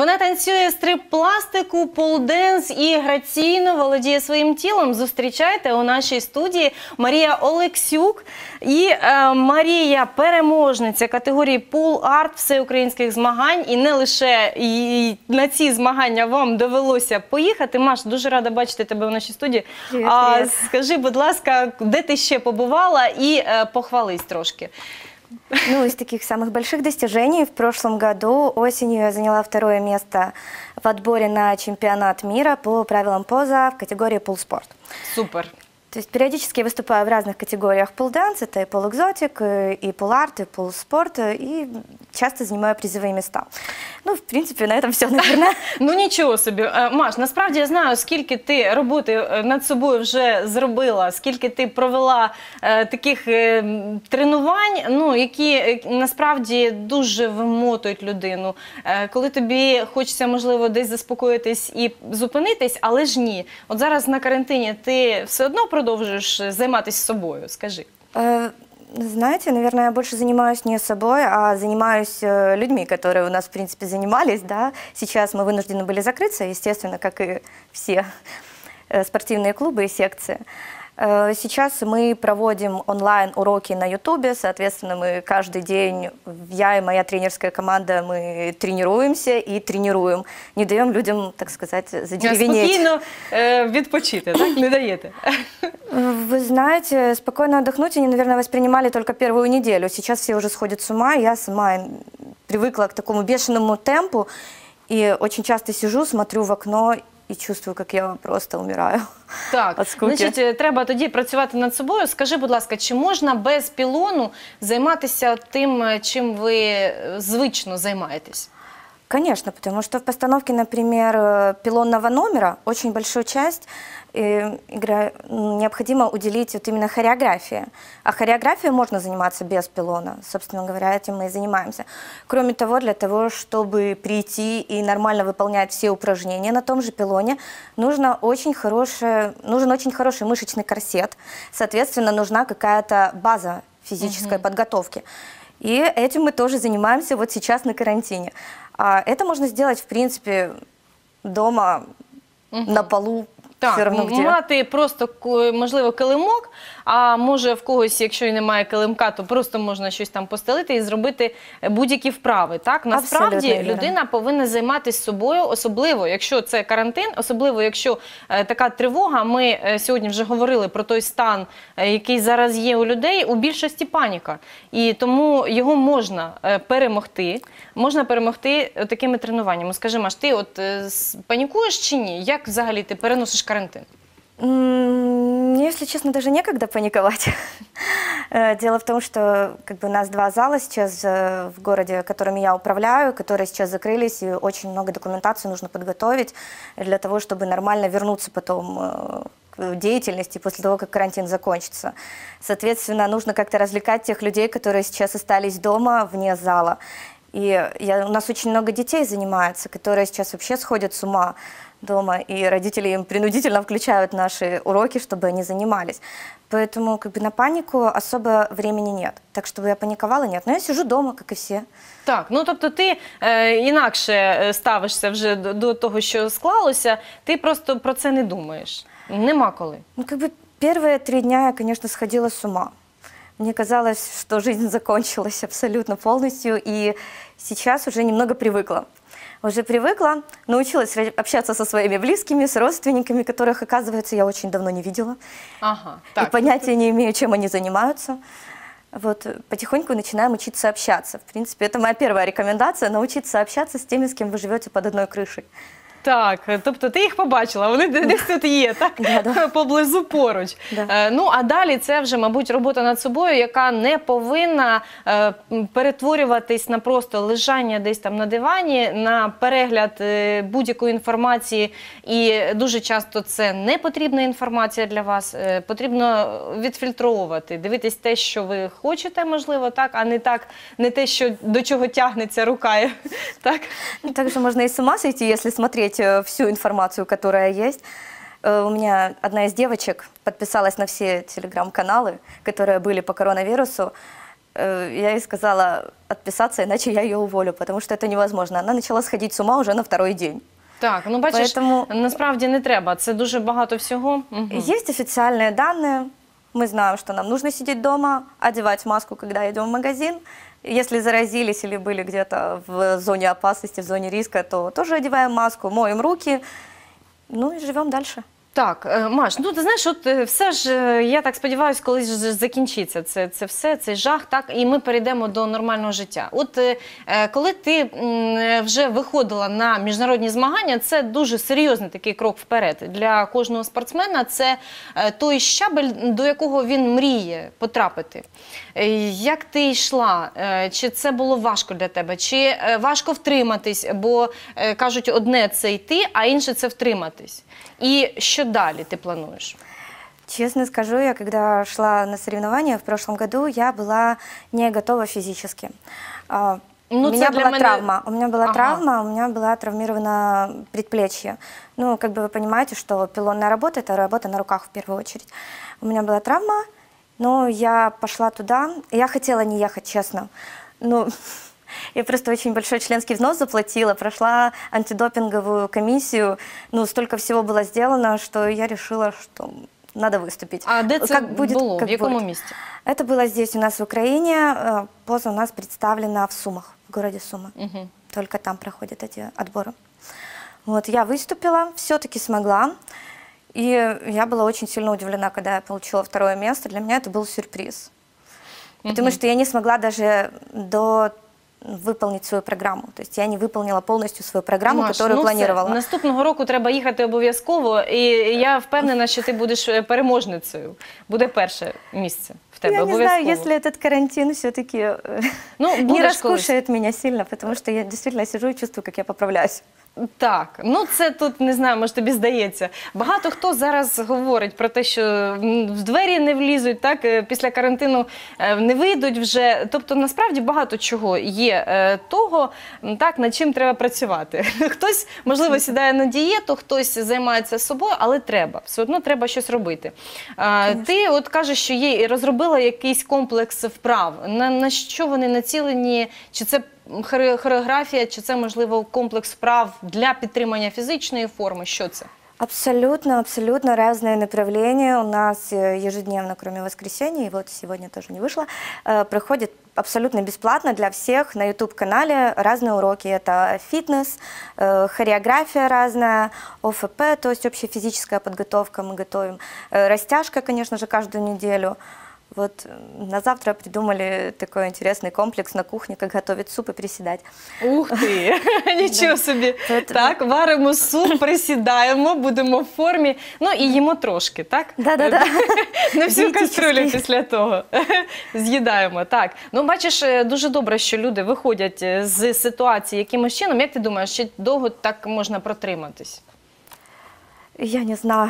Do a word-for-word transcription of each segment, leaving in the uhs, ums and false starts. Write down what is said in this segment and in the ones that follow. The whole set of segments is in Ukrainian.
Вона танцює стрип-пластику, полденс і граційно володіє своїм тілом. Зустрічайте у нашій студії Марія Олексюк. І е, Марія – переможниця категорії пул-арт всеукраїнських змагань. І не лише і на ці змагання вам довелося поїхати. Маш, дуже рада бачити тебе у нашій студії. Привіт, а, привіт. Скажи, будь ласка, де ти ще побувала і е, похвались трошки. Ну, из таких самых больших достижений в прошлом году осенью я заняла второе место в отборе на чемпионат мира по правилам поза в категории пул-спорт. Супер. То есть периодически я выступаю в разных категориях пул-данс, это и пул-экзотик, и пул-арт, и пул-спорт, и часто занимаю призовые места. Ну, в принципе, на этом все, наверное. Ну, нічого собі. Маш, насправді я знаю, скільки ти роботи над собою вже зробила, скільки ти провела е, таких е, тренувань, ну, які насправді дуже вимотують людину. Е, коли тобі хочеться, можливо, десь заспокоїтись і зупинитись, але ж ні. От зараз на карантині ти все одно продовжуєш займатися собою, скажи. Знаете, наверное, я больше занимаюсь не собой, а занимаюсь э, людьми, которые у нас, в принципе, занимались, да. Сейчас мы вынуждены были закрыться, естественно, как и все э, спортивные клубы и секции. Э, сейчас мы проводим онлайн-уроки на Ютубе, соответственно, мы каждый день, я и моя тренерская команда, мы тренируемся и тренируем. Не даем людям, так сказать, задеревенеть. Спокійно е, відпочити, так? Не даєте? Вы знаете, спокойно отдохнуть они, наверное, воспринимали только первую неделю. Сейчас все уже сходят с ума, я сама привыкла к такому бешеному темпу. И очень часто сижу, смотрю в окно і чувствую, як я просто умираю. Так, значить, треба тоді працювати над собою. Скажи, будь ласка, чи можна без пілону займатися тим, чим ви звично займаєтесь? Конечно, потому что в постановке, например, пилонного номера очень большую часть э, игра, необходимо уделить вот именно хореографии. А хореографией можно заниматься без пилона. Собственно говоря, этим мы и занимаемся. Кроме того, для того, чтобы прийти и нормально выполнять все упражнения на том же пилоне, нужно очень хорошее, нужен очень хороший мышечный корсет. Соответственно, нужна какая-то база физической [S2] Угу. [S1] Подготовки. И этим мы тоже занимаемся вот сейчас на карантине. А это можно сделать, в принципе, дома, угу. на полу. Так, мати просто, можливо, килимок, а може в когось, якщо і немає килимка, то просто можна щось там постелити і зробити будь-які вправи. Так? Насправді людина повинна займатися собою, особливо, якщо це карантин, особливо, якщо е, така тривога. Ми е, сьогодні вже говорили про той стан, е, який зараз є у людей, у більшості паніка. І тому його можна е, перемогти, можна перемогти такими тренуваннями. Скажи, Маш, ти от е, панікуєш чи ні? Як взагалі ти переносиш карантин? Мне, если честно, даже некогда паниковать. Дело в том, что как бы, у нас два зала сейчас в городе, которыми я управляю, которые сейчас закрылись, и очень много документации нужно подготовить для того, чтобы нормально вернуться потом к деятельности после того, как карантин закончится. Соответственно, нужно как-то развлекать тех людей, которые сейчас остались дома, вне зала. И я, у нас очень много детей занимается, которые сейчас вообще сходят с ума дома, и родители им принудительно включают наши уроки, чтобы они занимались. Поэтому как бы на панику особо времени нет. Так, чтобы я паниковала, нет. Но я сижу дома, как и все. Так, ну тобто ти е, інакше ставишся вже до, до того, що склалося, ти просто про це не думаєш. Нема коли. Ну, как бы первые три дня я, конечно, сходила с ума. Мне казалось, что жизнь закончилась абсолютно полностью, и сейчас уже немного привыкла. Уже привыкла, научилась общаться со своими близкими, с родственниками, которых, оказывается, я очень давно не видела. Ага, так. И понятия не имею, чем они занимаются. Вот, потихоньку начинаем учиться общаться. В принципе, это моя первая рекомендация – научиться общаться с теми, с кем вы живете под одной крышей. Так, тобто ти їх побачила, вони десь тут є, так? Да, да. Поблизу поруч. Да. Е, ну, а далі це вже, мабуть, робота над собою, яка не повинна е, перетворюватись на просто лежання десь там на дивані, на перегляд е, будь-якої інформації. І дуже часто це не потрібна інформація для вас. Е, потрібно відфільтровувати, дивитись те, що ви хочете, можливо, так, а не так, не те, що до чого тягнеться рука. Так? Ну, также можно и с ума сойти, если смотреть всю информацию, которая есть. У меня одна из девочек подписалась на все телеграм-каналы, которые были по коронавирусу. э, я ей сказала отписаться, иначе я ее уволю, потому что это невозможно. Она начала сходить с ума уже на второй день. Так, ну бачиш, Поэтому- насправді не треба, це дуже багато всього. Мгм. Есть официальные данные. Мы знаем, что нам нужно сидеть дома, одевать маску, когда идем в магазин. Если заразились или были где-то в зоне опасности, в зоне риска, то тоже одеваем маску, моем руки, ну и живем дальше. Так, е, Маш, ну ти знаєш, от е, все ж, е, я так сподіваюся, колись ж закінчиться це, це все, цей жах, так, і ми перейдемо до нормального життя. От е, е, коли ти м, е, вже виходила на міжнародні змагання, це дуже серйозний такий крок вперед. Для кожного спортсмена це е, той щабель, до якого він мріє потрапити. Е, Як ти йшла? Е, Чи це було важко для тебе? Чи е, важко втриматись? Бо е, кажуть, одне це йти, а інше це втриматись. І що далі ти плануєш? Честно скажу, я когда шла на соревнования в прошлом году, я была не готова физически. А, Ну, у меня це для была мене- травма. У меня была Ага. травма, у меня была травмировано предплечье. Ну, как бы вы понимаете, что пилонная работа – это работа на руках в первую очередь. У меня была травма, но я пошла туда. Я хотела не ехать, честно. Ну, я просто очень большой членский взнос заплатила, прошла антидопинговую комиссию. Ну, столько всего было сделано, что я решила, что надо выступить. А де це Как будет, було? как В якому будет. місті? Это было здесь у нас в Украине. Э, Поза у нас представлена в Сумах, в городе Сумы. Угу. Только там проходят эти отборы. Вот, я выступила, все-таки смогла. И я была очень сильно удивлена, когда я получила второе место. Для меня это был сюрприз. Потому что я не смогла даже до выполнить свою программу. То есть я не выполнила полностью свою программу, Маш, которую ну все, планировала. наступного року треба їхати обов'язково, і я впевнена, що ти будеш е, переможницею. Буде перше місце в тебе Я не обов'язково. знаю, если этот карантин все-таки Ну, не будеш колись. раскушает меня сильно, потому что я действительно сижу и чувствую, как я поправляюсь. Так, ну це тут, не знаю, може тобі здається. Багато хто зараз говорить про те, що м, в двері не влізуть, так, е, після карантину е, не вийдуть вже. Тобто, насправді, багато чого є е, того, м, так, над чим треба працювати. Хтось, можливо, сідає на дієту, хтось займається собою, але треба, все одно треба щось робити. Е, Ти от кажеш, що є, розробила якийсь комплекс вправ. На, на що вони націлені? Чи це хоре- хореографія, чи це, можливо, комплекс вправ для підтримання фізичної форми? Що це? Абсолютно, абсолютно разные направления. У нас э, ежедневно, кроме воскресенья, и вот сегодня тоже не вышло, э, проходит абсолютно бесплатно для всех на ютуб-канале разные уроки. Это фитнес, э, хореография разная, О Ф П, то есть общая физическая подготовка мы готовим. Э, Растяжка, конечно же, каждую неделю. Вот э, на завтра придумали такой интересный комплекс на кухне, как готовить суп и приседать. Ух ти! Нічого собі. Поэтому- Так, варимо суп, присідаємо, будемо в формі, ну і їмо трошки, так? Да-да-да. Не всю каструлю Дієтичний. після того з'їдаємо. Так. Ну, бачиш, е, дуже добре, що люди виходять е, з ситуації якимось чином. Як ти думаєш, ще довго так можна протриматись? Я не знаю.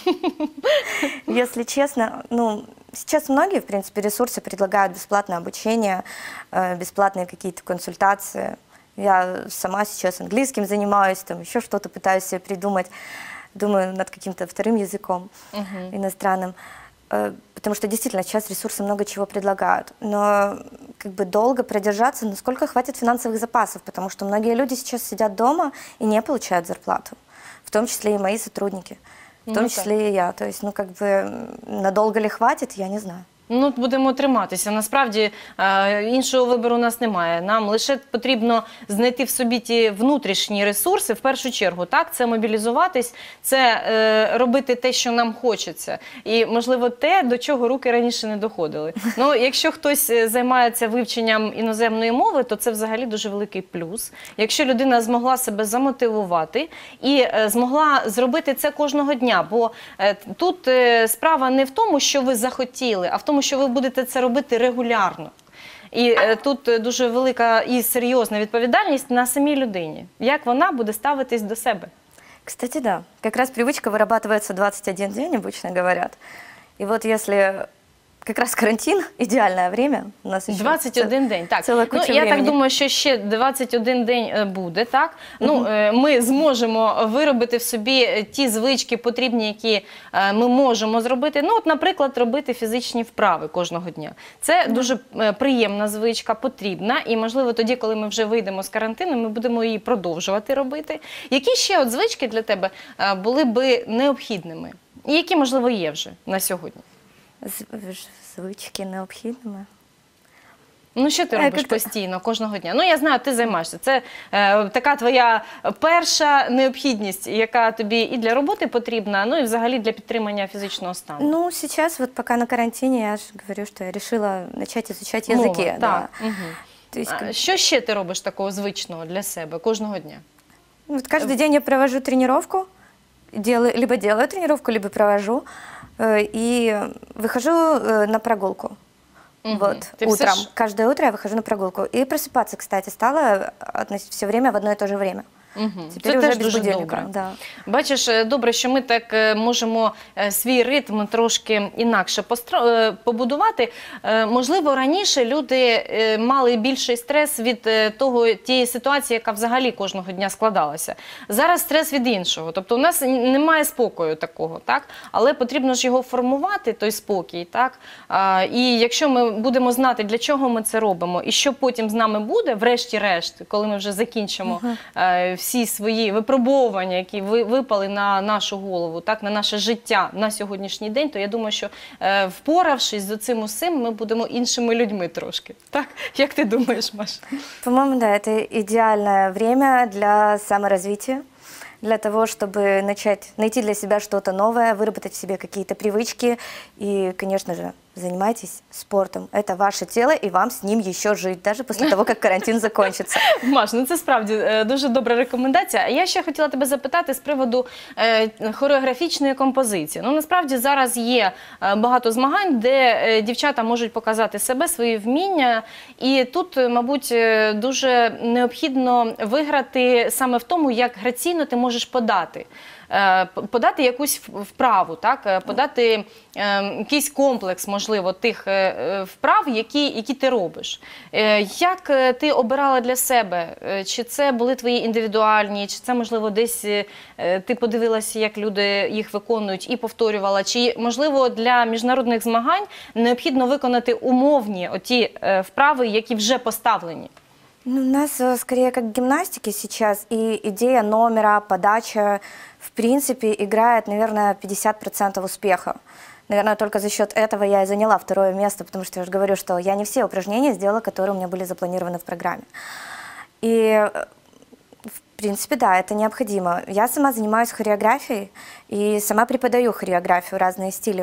Если честно, ну, сейчас многие, в принципе, ресурсы предлагают бесплатное обучение, э, бесплатные какие-то консультации. Я сама сейчас английским занимаюсь, там еще что-то пытаюсь себе придумать, думаю над каким-то вторым языком иностранным. Э, Потому что действительно сейчас ресурсы много чего предлагают. Но как бы долго продержаться, насколько хватит финансовых запасов, потому что многие люди сейчас сидят дома и не получают зарплату. В том числе и мои сотрудники, в том Ну, числе и я. То есть, ну, как бы, м, надолго ли хватит, я не знаю. Ну, будемо триматися. Насправді, е, іншого вибору у нас немає. Нам лише потрібно знайти в собі ті внутрішні ресурси, в першу чергу, так? Це мобілізуватись, це е, робити те, що нам хочеться. І, можливо, те, до чого руки раніше не доходили. Ну, якщо хтось е, займається вивченням іноземної мови, то це взагалі дуже великий плюс. Якщо людина змогла себе замотивувати і е, змогла зробити це кожного дня, бо е, тут е, справа не в тому, що ви захотіли, а в тому, що ви будете це робити регулярно. І е, тут е, дуже велика і серйозна відповідальність на самій людині. Як вона буде ставитись до себе? Кстати, да. Как раз привычка вырабатывается двадцать один день, обычно говорят. И вот если как раз карантин, идеальное время. У нас еще двадцять один день, так. Ціла Ну, куча я так времени. думаю, що ще двадцять один день е, буде, так? Ну, е, ми зможемо виробити в собі е, ті звички потрібні, які е, ми можемо зробити. Ну, от, наприклад, робити фізичні вправи кожного дня. Це дуже е, приємна звичка, потрібна. І, можливо, тоді, коли ми вже вийдемо з карантину, ми будемо її продовжувати робити. Які ще от звички для тебе е, були би необхідними? І які, можливо, є вже на сьогодні? З- ж- звички необхідними. Ну, що ти Е, робиш як- постійно, кожного дня? Ну, я знаю, ти займаєшся. Це е, така твоя перша необхідність, яка тобі і для роботи потрібна, ну і взагалі для підтримання фізичного стану. Ну, сейчас вот пока на карантине, я же говорю, что я решила начать изучать Мова, языки. так. Да. Мгм. То есть, А как- що ще ти робиш такого звичного для себе кожного дня? вот каждый день я провожу тренировку, делаю, либо делаю тренировку, либо провожу, э, и выхожу э, на прогулку. Мгм. Вот, Ты все утром. ж- Каждое утро я выхожу на прогулку. И просыпаться, кстати, стала все время в одно и то же время. Мгм. Теперь Це уже теж без дуже будильника. добре. Да. Бачиш, е, добре, що ми так е, можемо е, свій ритм трошки інакше постро- е, побудувати. Е, Можливо, раніше люди е, мали більший стрес від е, того, тієї ситуації, яка взагалі кожного дня складалася. Зараз стрес від іншого. Тобто у нас н- немає спокою такого, так? Але потрібно ж його формувати, той спокій, так? А, І якщо ми будемо знати, для чого ми це робимо, і що потім з нами буде, врешті-решт, коли ми вже закінчимо е, всі свої випробовування, які ви- випали на нашу голову, так, на наше життя на сьогоднішній день, то я думаю, що е, впоравшись з цим усім, ми будемо іншими людьми трошки. Так? Як ти думаєш, Маша? По-моему, да, это идеальное время для саморазвития, для того, чтобы начать найти для себя что-то новое, выработать в себе какие-то привычки. И, конечно же, занимайтесь спортом. Это ваше тело, и вам с ним еще жить, даже после того, как карантин закончится. Маш, ну це справді е, дуже добра рекомендація. А я ще хотіла тебе запитати з приводу е, хореографічної композиції. Ну, насправді зараз є е, багато змагань, де е, дівчата можуть показати себе, свої вміння. І тут, е, мабуть, е, дуже необхідно виграти саме в тому, як граційно ти можеш подати. Е, п- Подати якусь в- вправу, так? Е, подати е, якийсь комплекс, можливо, тих е, е, вправ, які, які ти робиш. Е, Як е, ти обирала для себе? Е, Чи це були твої індивідуальні, чи це, можливо, десь е, е, ти подивилася, як люди їх виконують і повторювала? Чи, можливо, для міжнародних змагань необхідно виконати умовні оті е, вправи, які вже поставлені? Ну, у нас э, скорее как гимнастики сейчас, и идея номера, подача, в принципе, играет, наверное, пятьдесят процентов успеха. Наверное, только за счет этого я и заняла второе место, потому что я же говорю, что я не все упражнения сделала, которые у меня были запланированы в программе. И, э, в принципе, да, это необходимо. Я сама занимаюсь хореографией и сама преподаю хореографию, разные стили.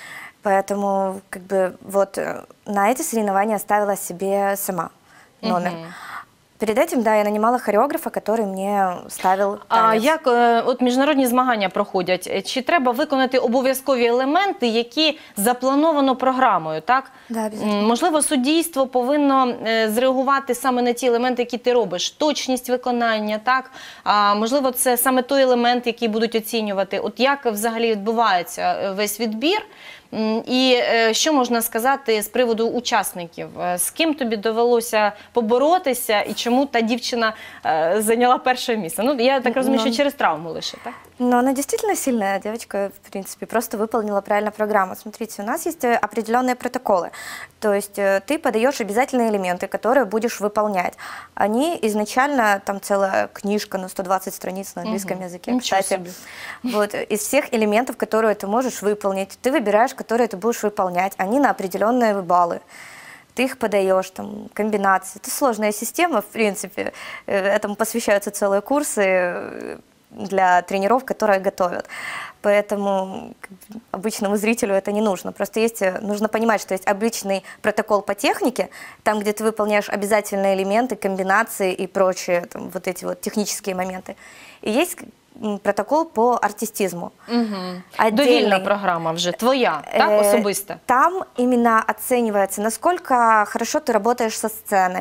Поэтому, как бы, вот э, на эти соревнования ставила себе сама номер. Мгм. Перед этим, да, я нанимала хореографа, который мне ставил А танец. як е, от міжнародні змагання проходять? Е, Чи треба виконати обов'язкові елементи, які заплановано програмою? Так? Да, обов'язково. М, Можливо, суддійство повинно е, зреагувати саме на ті елементи, які ти робиш. Точність виконання, так? А можливо, це саме той елемент, який будуть оцінювати. От як взагалі відбувається е, весь відбір? М, І е, що можна сказати з приводу учасників? Е, З ким тобі довелося поборотися і чому та дівчина е, зайняла перше місце? Ну, я так розумію, Ну, що через травму лише, так? Но она действительно сильная девочка, в принципе, просто выполнила правильно программу. Смотрите, у нас есть э, определенные протоколы. То есть э, ты подаешь обязательные элементы, которые будешь выполнять. Они изначально, там целая книжка на сто двадцать страниц на английском Мгм. языке, Ничего кстати. себе. Вот, из всех элементов, которые ты можешь выполнить, ты выбираешь, которые ты будешь выполнять. Они на определенные баллы. Ты их подаешь, там, комбинации. Это сложная система, в принципе. Э, Этому посвящаются целые курсы э, для тренеров, которые готовят. Поэтому как бы, обычному зрителю это не нужно. Просто есть, э, нужно понимать, что есть обычный протокол по технике, там, где ты выполняешь обязательные элементы, комбинации и прочие там, вот эти вот технические моменты. И есть м, протокол по артистизму. Угу. Довільна Отдельный. програма вже, твоя, так, Э, особиста? Там именно оценивается, насколько хорошо ты работаешь со сценой.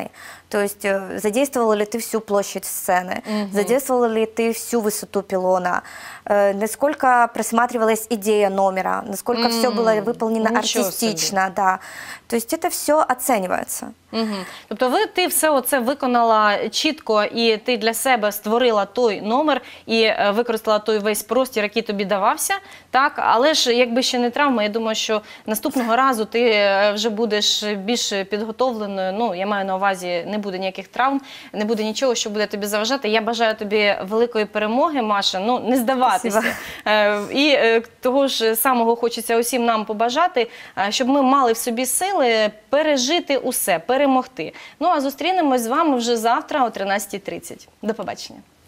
То есть э, задействовала ли ты всю площадь сцены, Мгм. задействовала ли ты всю высоту пилона, э, насколько просматривалась идея номера, насколько все М, было выполнено ничего артистично, да. То есть это все оценивается. Мгм. Тобто ви, ти все оце виконала чітко, і ти для себе створила той номер і е, використала той весь простір, який тобі давався, так? Але ж якби ще не травма, я думаю, що наступного разу ти е, вже будеш більш підготовленою. Ну, я маю на увазі, не буде ніяких травм, не буде нічого, що буде тобі заважати. Я бажаю тобі великої перемоги, Маша, ну, не здаватися. Спасибо. Е, І е, того ж самого хочеться усім нам побажати, е, щоб ми мали в собі сили пережити усе, перемогти. Ну, а зустрінемось з вами вже завтра о тринадцятій тридцять. До побачення.